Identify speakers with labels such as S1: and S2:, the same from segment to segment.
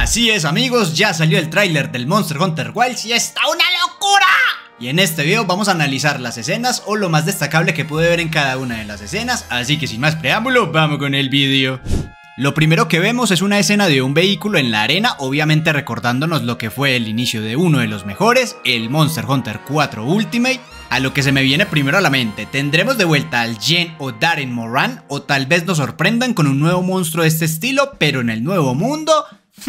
S1: Así es, amigos, ya salió el tráiler del Monster Hunter Wilds y está una locura. Y en este video vamos a analizar las escenas o lo más destacable que pude ver en cada una de las escenas, así que sin más preámbulo, vamos con el vídeo. Lo primero que vemos es una escena de un vehículo en la arena, obviamente recordándonos lo que fue el inicio de uno de los mejores, el Monster Hunter 4 Ultimate. A lo que se me viene primero a la mente, ¿tendremos de vuelta al Jen o Darren Moran? O tal vez nos sorprendan con un nuevo monstruo de este estilo, pero en el nuevo mundo.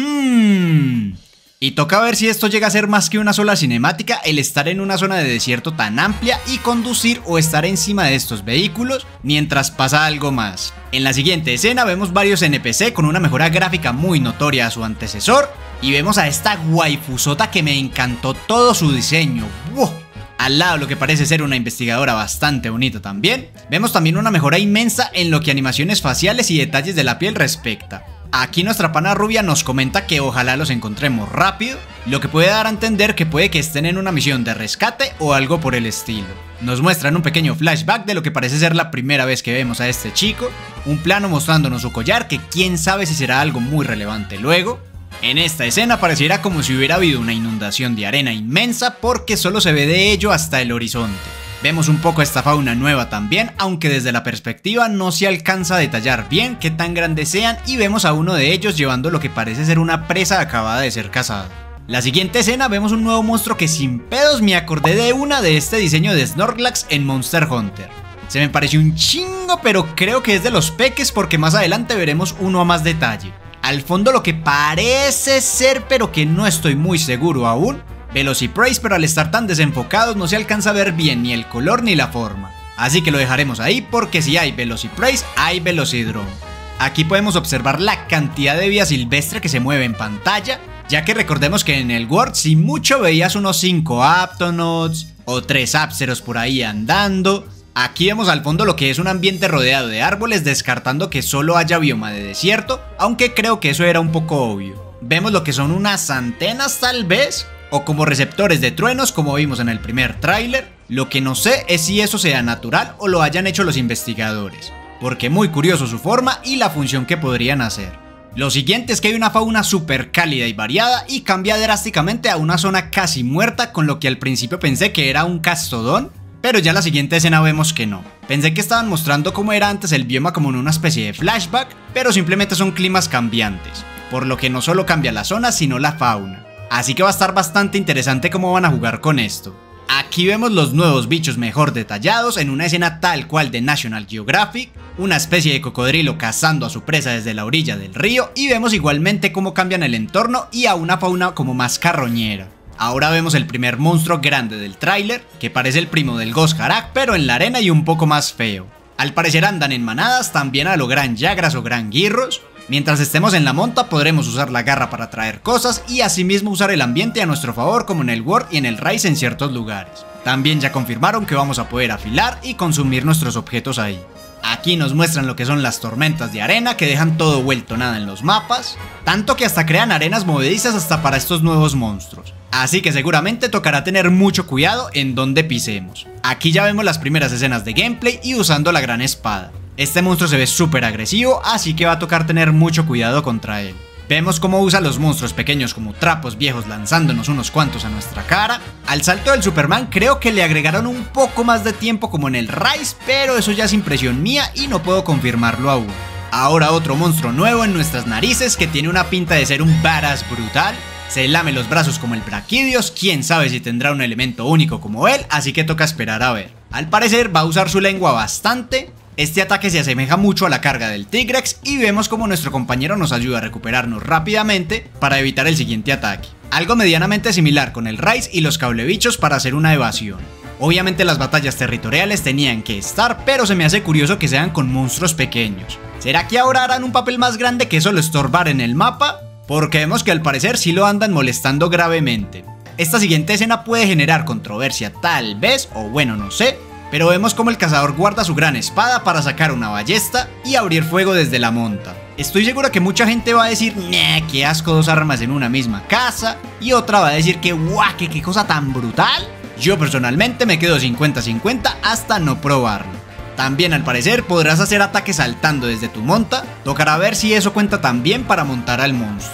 S1: Y toca ver si esto llega a ser más que una sola cinemática, el estar en una zona de desierto tan amplia y conducir o estar encima de estos vehículos mientras pasa algo más. En la siguiente escena vemos varios NPC con una mejora gráfica muy notoria a su antecesor y vemos a esta waifusota que me encantó todo su diseño. ¡Wow! Al lado lo que parece ser una investigadora bastante bonita también. Vemos también una mejora inmensa en lo que animaciones faciales y detalles de la piel respecta. Aquí nuestra pana rubia nos comenta que ojalá los encontremos rápido, lo que puede dar a entender que puede que estén en una misión de rescate o algo por el estilo. Nos muestran un pequeño flashback de lo que parece ser la primera vez que vemos a este chico, un plano mostrándonos su collar que quién sabe si será algo muy relevante luego. En esta escena pareciera como si hubiera habido una inundación de arena inmensa porque solo se ve de ello hasta el horizonte. Vemos un poco esta fauna nueva también, aunque desde la perspectiva no se alcanza a detallar bien qué tan grandes sean y vemos a uno de ellos llevando lo que parece ser una presa acabada de ser cazada. La siguiente escena vemos un nuevo monstruo que sin pedos me acordé de una de este diseño de Snorlax en Monster Hunter. Se me pareció un chingo, pero creo que es de los peques porque más adelante veremos uno a más detalle. Al fondo lo que parece ser, pero que no estoy muy seguro aún, Velociprace, pero al estar tan desenfocados no se alcanza a ver bien ni el color ni la forma. Así que lo dejaremos ahí porque si hay Velociprace, hay Velocidrome. Aquí podemos observar la cantidad de vida silvestre que se mueve en pantalla, ya que recordemos que en el World si mucho veías unos 5 Aptonauts o 3 Apseros por ahí andando. Aquí vemos al fondo lo que es un ambiente rodeado de árboles, descartando que solo haya bioma de desierto, aunque creo que eso era un poco obvio. Vemos lo que son unas antenas tal vez, o como receptores de truenos como vimos en el primer tráiler. Lo que no sé es si eso sea natural o lo hayan hecho los investigadores, porque muy curioso su forma y la función que podrían hacer. Lo siguiente es que hay una fauna súper cálida y variada y cambia drásticamente a una zona casi muerta, con lo que al principio pensé que era un castodón, pero ya en la siguiente escena vemos que no. Pensé que estaban mostrando cómo era antes el bioma como en una especie de flashback, pero simplemente son climas cambiantes, por lo que no solo cambia la zona sino la fauna. Así que va a estar bastante interesante cómo van a jugar con esto. Aquí vemos los nuevos bichos mejor detallados en una escena tal cual de National Geographic, una especie de cocodrilo cazando a su presa desde la orilla del río y vemos igualmente cómo cambian el entorno y a una fauna como más carroñera. Ahora vemos el primer monstruo grande del tráiler, que parece el primo del Gosharak pero en la arena y un poco más feo. Al parecer andan en manadas también a lo Gran Yagras o Gran Girros. Mientras estemos en la monta podremos usar la garra para traer cosas y asimismo usar el ambiente a nuestro favor como en el World y en el Rise en ciertos lugares. También ya confirmaron que vamos a poder afilar y consumir nuestros objetos ahí. Aquí nos muestran lo que son las tormentas de arena que dejan todo vuelto nada en los mapas, tanto que hasta crean arenas movedizas hasta para estos nuevos monstruos. Así que seguramente tocará tener mucho cuidado en donde pisemos. Aquí ya vemos las primeras escenas de gameplay y usando la gran espada. Este monstruo se ve súper agresivo, así que va a tocar tener mucho cuidado contra él. Vemos cómo usa los monstruos pequeños como trapos viejos lanzándonos unos cuantos a nuestra cara. Al salto del Superman creo que le agregaron un poco más de tiempo como en el Rise, pero eso ya es impresión mía y no puedo confirmarlo aún. Ahora otro monstruo nuevo en nuestras narices que tiene una pinta de ser un badass brutal. Se lame los brazos como el Brachydios, quién sabe si tendrá un elemento único como él, así que toca esperar a ver. Al parecer va a usar su lengua bastante. Este ataque se asemeja mucho a la carga del Tigrex y vemos como nuestro compañero nos ayuda a recuperarnos rápidamente para evitar el siguiente ataque. Algo medianamente similar con el Rise y los cablebichos para hacer una evasión. Obviamente las batallas territoriales tenían que estar, pero se me hace curioso que sean con monstruos pequeños. ¿Será que ahora harán un papel más grande que solo estorbar en el mapa? Porque vemos que al parecer sí lo andan molestando gravemente. Esta siguiente escena puede generar controversia tal vez, o bueno no sé, pero vemos como el cazador guarda su gran espada para sacar una ballesta y abrir fuego desde la monta. Estoy seguro que mucha gente va a decir, nah, qué asco dos armas en una misma casa, y otra va a decir que guau, qué cosa tan brutal. Yo personalmente me quedo 50-50 hasta no probarlo. También al parecer podrás hacer ataques saltando desde tu monta, tocará ver si eso cuenta también para montar al monstruo.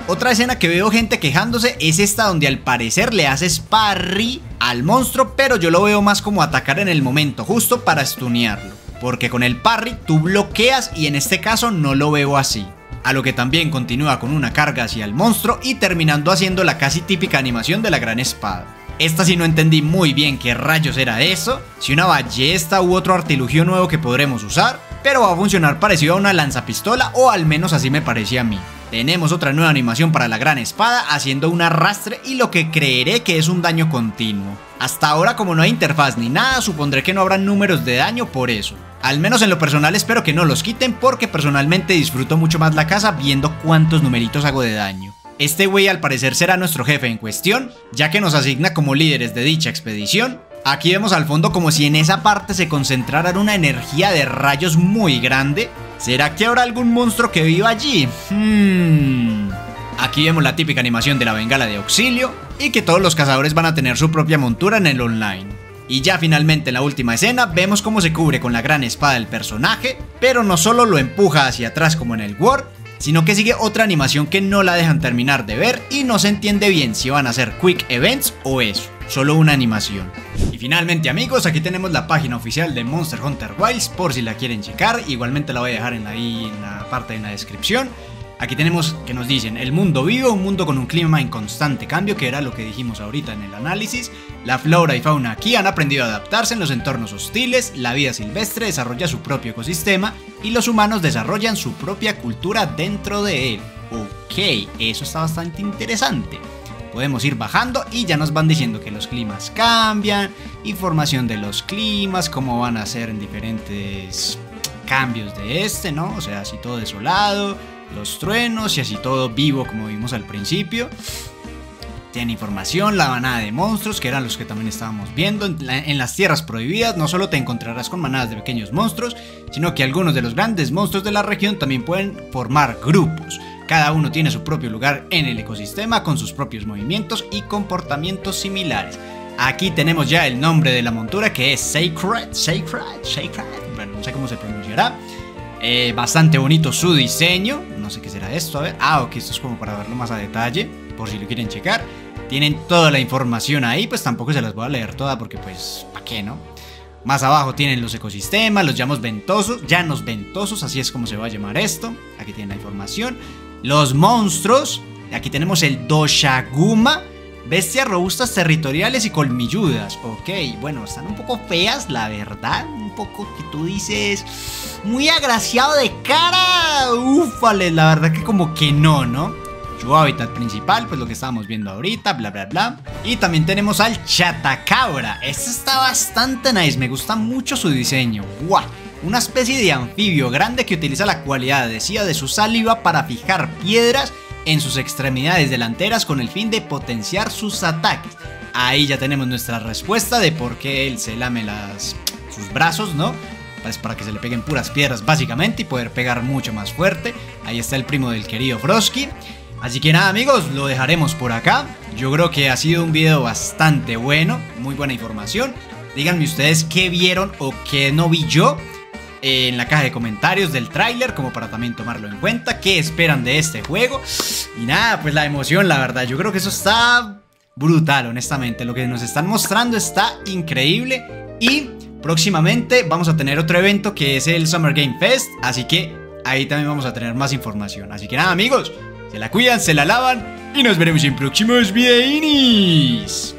S1: Otra escena que veo gente quejándose es esta donde al parecer le haces parry al monstruo, pero yo lo veo más como atacar en el momento justo para stunearlo, porque con el parry tú bloqueas y en este caso no lo veo así. A lo que también continúa con una carga hacia el monstruo y terminando haciendo la casi típica animación de la gran espada. Esta sí no entendí muy bien qué rayos era eso, si una ballesta u otro artilugio nuevo que podremos usar, pero va a funcionar parecido a una lanzapistola, o al menos así me parecía a mí. Tenemos otra nueva animación para la gran espada haciendo un arrastre y lo que creeré que es un daño continuo. Hasta ahora, como no hay interfaz ni nada, supondré que no habrán números de daño por eso. Al menos en lo personal espero que no los quiten, porque personalmente disfruto mucho más la caza viendo cuántos numeritos hago de daño. Este güey al parecer será nuestro jefe en cuestión, ya que nos asigna como líderes de dicha expedición. Aquí vemos al fondo como si en esa parte se concentrara una energía de rayos muy grande. ¿Será que habrá algún monstruo que viva allí? Aquí vemos la típica animación de la bengala de auxilio y que todos los cazadores van a tener su propia montura en el online. Y ya finalmente en la última escena vemos cómo se cubre con la gran espada el personaje, pero no solo lo empuja hacia atrás como en el Word, sino que sigue otra animación que no la dejan terminar de ver y no se entiende bien si van a ser Quick Events o eso, solo una animación. Y finalmente amigos, aquí tenemos la página oficial de Monster Hunter Wilds por si la quieren checar, igualmente la voy a dejar ahí en la parte de la descripción. Aquí tenemos que nos dicen: el mundo vivo, un mundo con un clima en constante cambio, que era lo que dijimos ahorita en el análisis. La flora y fauna aquí han aprendido a adaptarse en los entornos hostiles, la vida silvestre desarrolla su propio ecosistema y los humanos desarrollan su propia cultura dentro de él. Ok, eso está bastante interesante. Podemos ir bajando y ya nos van diciendo que los climas cambian, información de los climas, cómo van a ser en diferentes cambios de este, ¿no? O sea, así todo desolado, los truenos y así todo vivo como vimos al principio. Tiene información, la manada de monstruos, que eran los que también estábamos viendo. En las tierras prohibidas no solo te encontrarás con manadas de pequeños monstruos, sino que algunos de los grandes monstruos de la región también pueden formar grupos. Cada uno tiene su propio lugar en el ecosistema con sus propios movimientos y comportamientos similares. Aquí tenemos ya el nombre de la montura, que es Sacred, bueno, no sé cómo se pronunciará. Bastante bonito su diseño. No sé qué será esto, a ver. Ok, esto es como para verlo más a detalle, por si lo quieren checar. Tienen toda la información ahí, pues tampoco se las voy a leer toda porque pues, ¿para qué, no? Más abajo tienen los ecosistemas, los llanos ventosos, así es como se va a llamar esto. Aquí tienen la información. Los monstruos, aquí tenemos el Doshaguma, bestias robustas, territoriales y colmilludas. Ok, bueno, están un poco feas, la verdad. Un poco que tú dices, muy agraciado de cara. Ufale, la verdad que como que no. Su hábitat principal, pues lo que estábamos viendo ahorita, bla bla bla. Y también tenemos al Chatacabra. Este está bastante nice, me gusta mucho su diseño. ¡Guau! Una especie de anfibio grande que utiliza la cualidad de su saliva para fijar piedras en sus extremidades delanteras con el fin de potenciar sus ataques. Ahí ya tenemos nuestra respuesta de por qué él se lame sus brazos, ¿no? Pues para que se le peguen puras piedras básicamente y poder pegar mucho más fuerte. Ahí está el primo del querido Frosky. Así que nada amigos, lo dejaremos por acá. Yo creo que ha sido un video bastante bueno, muy buena información. Díganme ustedes qué vieron o qué no vi yo en la caja de comentarios del tráiler, como para también tomarlo en cuenta, qué esperan de este juego. Y nada, pues la emoción, la verdad, yo creo que eso está brutal, honestamente. Lo que nos están mostrando está increíble. Y próximamente vamos a tener otro evento que es el Summer Game Fest, así que ahí también vamos a tener más información. Así que nada amigos, se la cuidan, se la lavan y nos veremos en próximos videos.